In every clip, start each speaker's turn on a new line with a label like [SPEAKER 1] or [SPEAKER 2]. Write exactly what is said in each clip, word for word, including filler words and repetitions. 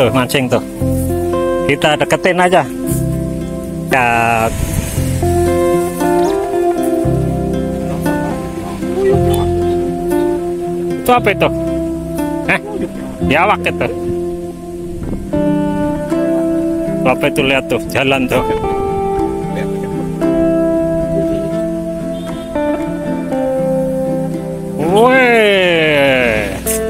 [SPEAKER 1] tuh mancing tuh. Kita deketin aja. Ya. Itu apa itu? Eh, biawak itu. Apa itu, lihat tuh, jalan tuh. Weh.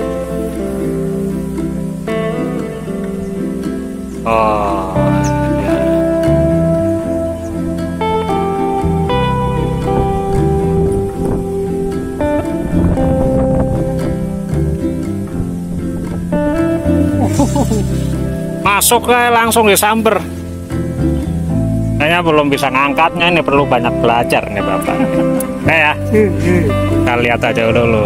[SPEAKER 1] Oh. Masuk kayak langsung disamber. Kayaknya belum bisa ngangkatnya, ini perlu banyak belajar nih Bapak. Kayak kita lihat aja dulu.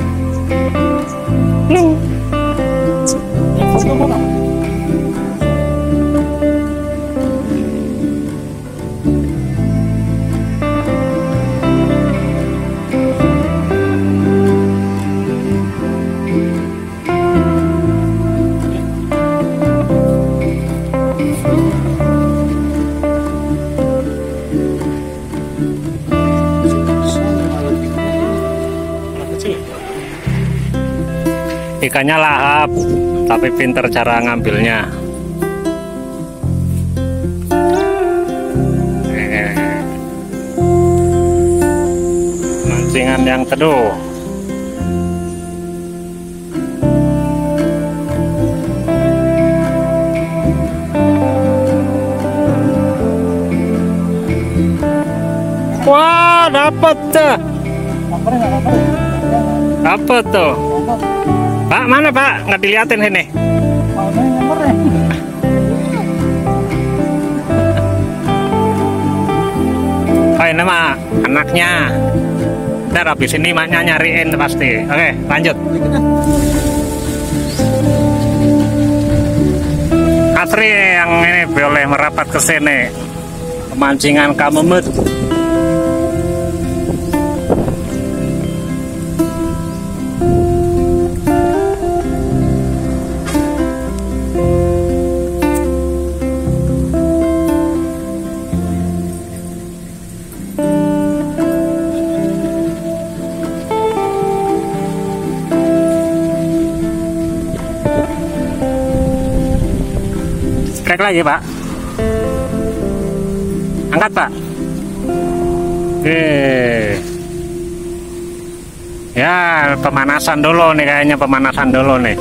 [SPEAKER 1] Ikannya lahap, tapi pinter cara ngambilnya. Eh. Mancingan yang teduh. Wah, dapat tuh. Dapat tuh. Pak, mana Pak? Nggak dilihatin ini. Oh, ini mah anaknya. Ntar habis ini maknya nyariin pasti. Oke, lanjut. Asri yang ini boleh merapat ke sini. Pemancingan kamemut. Cek lagi Pak. Angkat Pak. Oke. Ya, pemanasan dulu nih, kayaknya pemanasan dulu nih.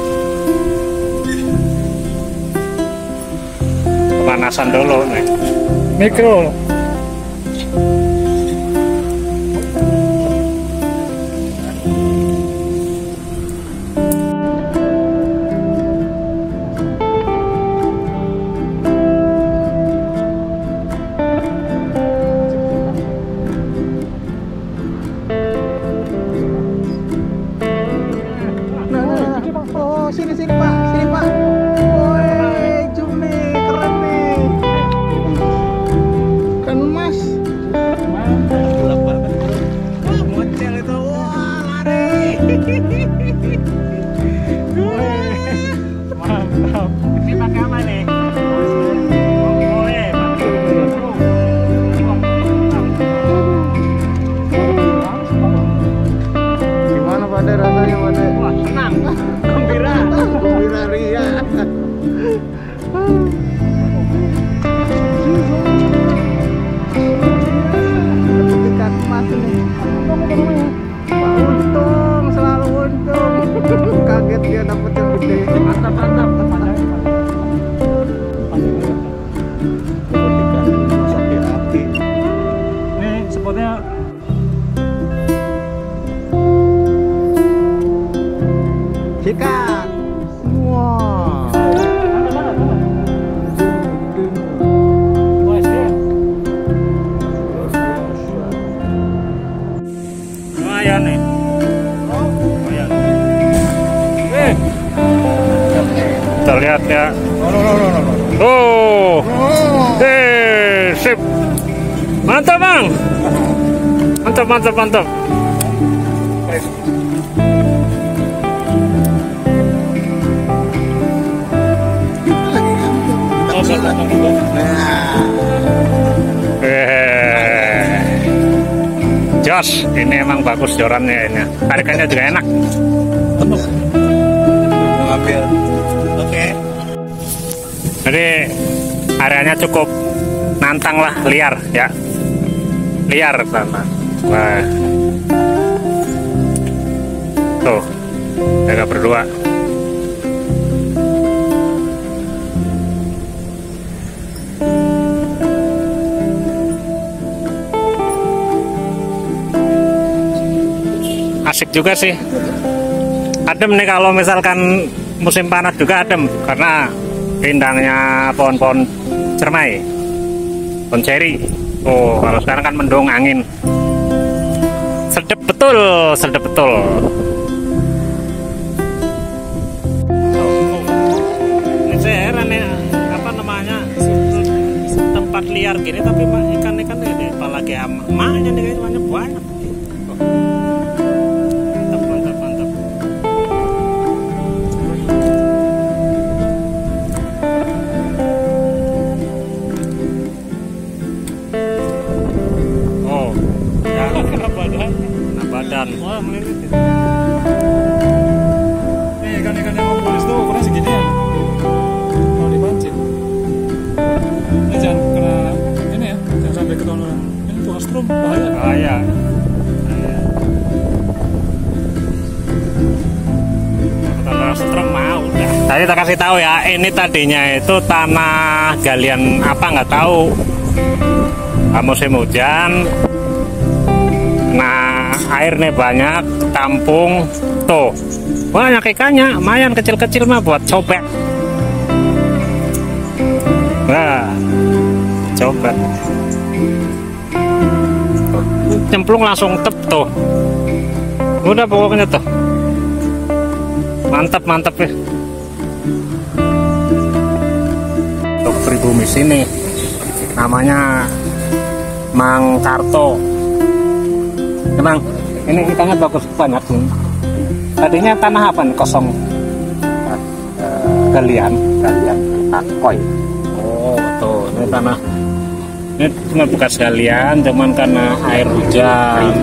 [SPEAKER 1] Pemanasan dulu nih. Mikro.
[SPEAKER 2] Sini sini Pak, sini Pak. Woi, jum nih, keren nih. Kan Mas. Mantap banget. Wah, mocel itu. Wah, lari. Mantap. Ini pakai apa nih? Gimana Pade rasanya Pade? Wah, senang. Gembira, gembira ria. Ikan emas ini. Untung, selalu untung. Kaget dia dapet yang gede. Mantap, mantap. Nih spotnya. Ikan. Wow.
[SPEAKER 1] Lumayan nih. Lumayan. Eh. Kita lihat ya. Oh. Eh, sip. Mantap, Bang. Mantap, mantap, mantap. Eh, jos, ini emang bagus jorannya ini. Tarikannya juga enak.
[SPEAKER 2] Ambil. Oke.
[SPEAKER 1] Jadi areanya cukup nantang lah, liar ya, liar sana. Wah, tuh, mereka berdua. Asik juga sih, adem nih kalau misalkan musim panas juga adem karena rindangnya pohon-pohon cermai, pohon ceri. Oh, kalau sekarang kan mendung angin, sedep betul, sedep betul. Oh, ini saya heran ya, apa namanya, tempat liar gini tapi ikan-ikan ini apalagi emaknya nih kayaknya banyak. Dan wah melilit ya. Nih ikan-ikan yang mempulis tuh ukurannya segini ya kalau dipancing. Ini jangan kena ini ya, jangan sampai ketonan ini tuh strum, bahaya. Bahaya. Ketonan strum mau udah. Tadi tak kasih tahu ya, ini tadinya itu tanah galian apa nggak tahu. Musim hujan. Nah, airnya banyak, tampung, tuh banyak ikannya, lumayan kecil-kecil mah buat cobek. Nah, cobek, nyemplung langsung tep tuh, udah pokoknya tuh, mantap mantap ya. Untuk pribumi sini, namanya Mang Karto. Emang ini ikannya bagus banyak nih. Tadinya tanah apa nih kosong? Galian, galian, koi. Oh, tuh ini tanah. Ini cuma bekas galian, cuman karena air hujan.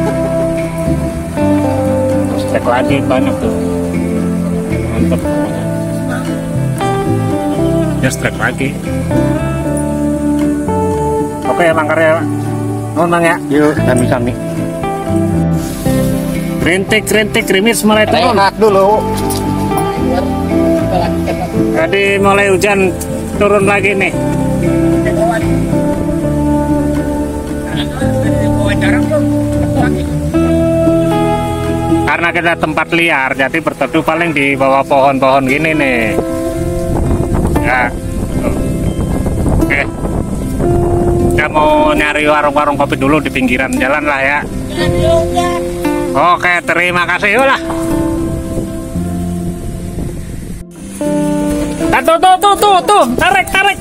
[SPEAKER 1] Terus cek lagi banyak tuh. Mantep. Ya strek lagi. Oke, langkarnya. Nonton ya. Yuk, kami-kami. Rintik-rintik krimis mulai turun.
[SPEAKER 2] Enak dulu.
[SPEAKER 1] Jadi mulai hujan turun lagi nih. Karena kita tempat liar, jadi berteduh paling di bawah pohon-pohon gini nih. Ya. Oke. Kita mau nyari warung-warung kopi dulu di pinggiran jalan lah ya. Oke, terima kasih lah. Nah, tuh, tuh, tuh, tuh, tuh, tarik, tarik.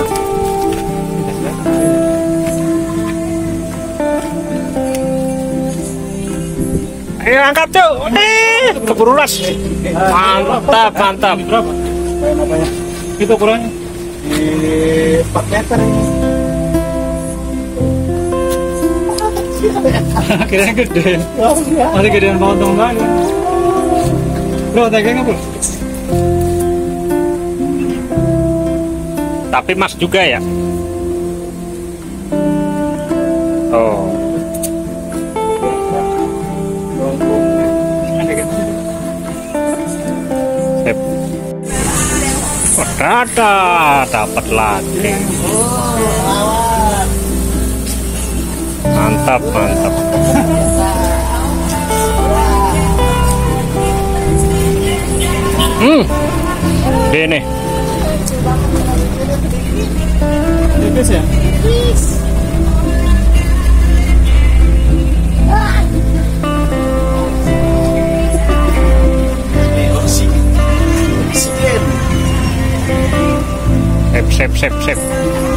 [SPEAKER 1] Ayo angkat tuh. Eh, keburu las. Mantap, mantap. Berapa? Itu ukurannya?
[SPEAKER 2] Di empat meter ini.
[SPEAKER 3] Akhirnya gede. Masih gedean banget dong lagi. Bro, tegangnya bro.
[SPEAKER 1] Tapi mas juga ya. Oh. Sip. Oh, dadah, dapat lagi. Mantap, mantap. Hmm, ini.
[SPEAKER 3] Tipis ya?
[SPEAKER 1] Sip, sip, sip, sip.